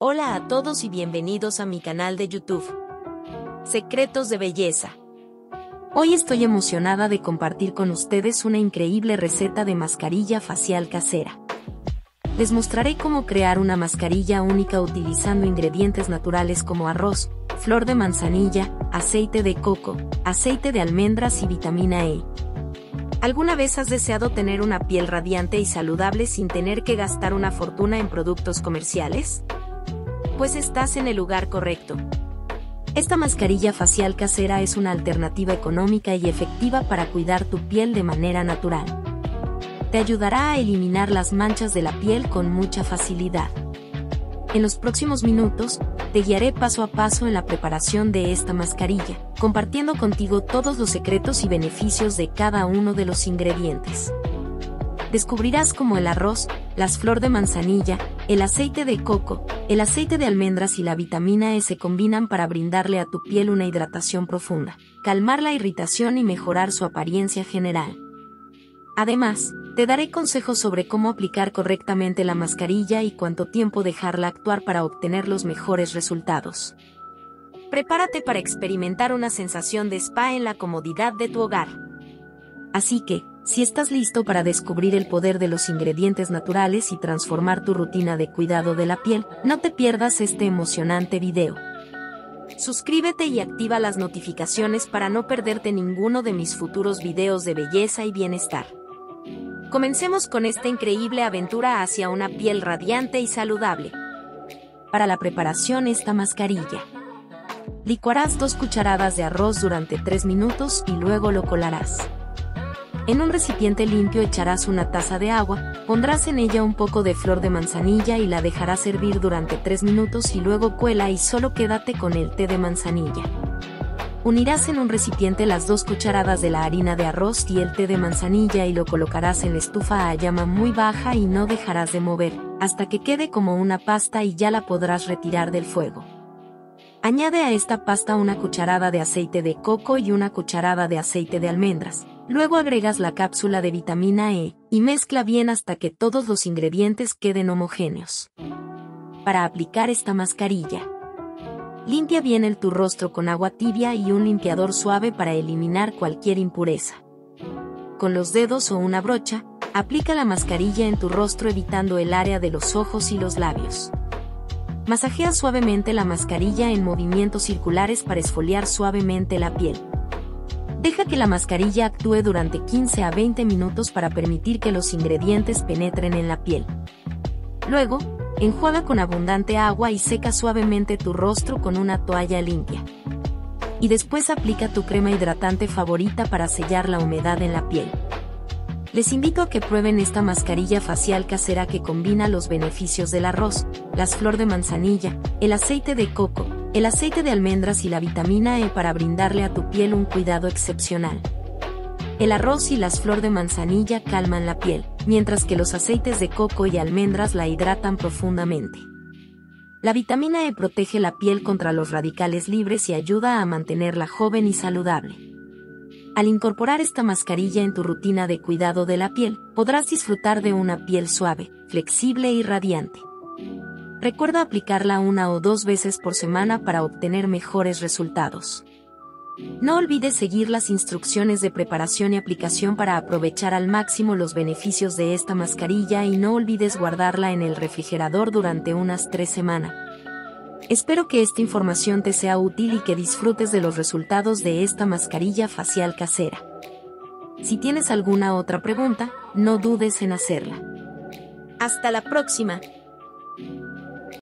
Hola a todos y bienvenidos a mi canal de YouTube, Secretos de Belleza. Hoy estoy emocionada de compartir con ustedes una increíble receta de mascarilla facial casera. Les mostraré cómo crear una mascarilla única utilizando ingredientes naturales como arroz, flor de manzanilla, aceite de coco, aceite de almendras y vitamina E. ¿Alguna vez has deseado tener una piel radiante y saludable sin tener que gastar una fortuna en productos comerciales? Pues estás en el lugar correcto. Esta mascarilla facial casera es una alternativa económica y efectiva para cuidar tu piel de manera natural. Te ayudará a eliminar las manchas de la piel con mucha facilidad. En los próximos minutos, te guiaré paso a paso en la preparación de esta mascarilla, compartiendo contigo todos los secretos y beneficios de cada uno de los ingredientes. Descubrirás cómo el arroz, las flor de manzanilla, el aceite de coco, el aceite de almendras y la vitamina E se combinan para brindarle a tu piel una hidratación profunda, calmar la irritación y mejorar su apariencia general. Además, te daré consejos sobre cómo aplicar correctamente la mascarilla y cuánto tiempo dejarla actuar para obtener los mejores resultados. Prepárate para experimentar una sensación de spa en la comodidad de tu hogar. Así que, si estás listo para descubrir el poder de los ingredientes naturales y transformar tu rutina de cuidado de la piel, no te pierdas este emocionante video. Suscríbete y activa las notificaciones para no perderte ninguno de mis futuros videos de belleza y bienestar. Comencemos con esta increíble aventura hacia una piel radiante y saludable. Para la preparación esta mascarilla, licuarás 2 cucharadas de arroz durante 3 minutos y luego lo colarás. En un recipiente limpio echarás una taza de agua, pondrás en ella un poco de flor de manzanilla y la dejarás hervir durante 3 minutos y luego cuela y solo quédate con el té de manzanilla. Unirás en un recipiente las 2 cucharadas de la harina de arroz y el té de manzanilla y lo colocarás en la estufa a llama muy baja y no dejarás de mover, hasta que quede como una pasta y ya la podrás retirar del fuego. Añade a esta pasta una cucharada de aceite de coco y una cucharada de aceite de almendras. Luego agregas la cápsula de vitamina E y mezcla bien hasta que todos los ingredientes queden homogéneos. Para aplicar esta mascarilla, limpia bien tu rostro con agua tibia y un limpiador suave para eliminar cualquier impureza. Con los dedos o una brocha, aplica la mascarilla en tu rostro evitando el área de los ojos y los labios. Masajea suavemente la mascarilla en movimientos circulares para esfoliar suavemente la piel. Deja que la mascarilla actúe durante 15 a 20 minutos para permitir que los ingredientes penetren en la piel. Luego, enjuaga con abundante agua y seca suavemente tu rostro con una toalla limpia. Y después aplica tu crema hidratante favorita para sellar la humedad en la piel. Les invito a que prueben esta mascarilla facial casera que combina los beneficios del arroz, las flor de manzanilla, el aceite de coco, el aceite de almendras y la vitamina E para brindarle a tu piel un cuidado excepcional. El arroz y las flor de manzanilla calman la piel, mientras que los aceites de coco y almendras la hidratan profundamente. La vitamina E protege la piel contra los radicales libres y ayuda a mantenerla joven y saludable. Al incorporar esta mascarilla en tu rutina de cuidado de la piel, podrás disfrutar de una piel suave, flexible y radiante. Recuerda aplicarla 1 o 2 veces por semana para obtener mejores resultados. No olvides seguir las instrucciones de preparación y aplicación para aprovechar al máximo los beneficios de esta mascarilla y no olvides guardarla en el refrigerador durante unas 3 semanas. Espero que esta información te sea útil y que disfrutes de los resultados de esta mascarilla facial casera. Si tienes alguna otra pregunta, no dudes en hacerla. Hasta la próxima.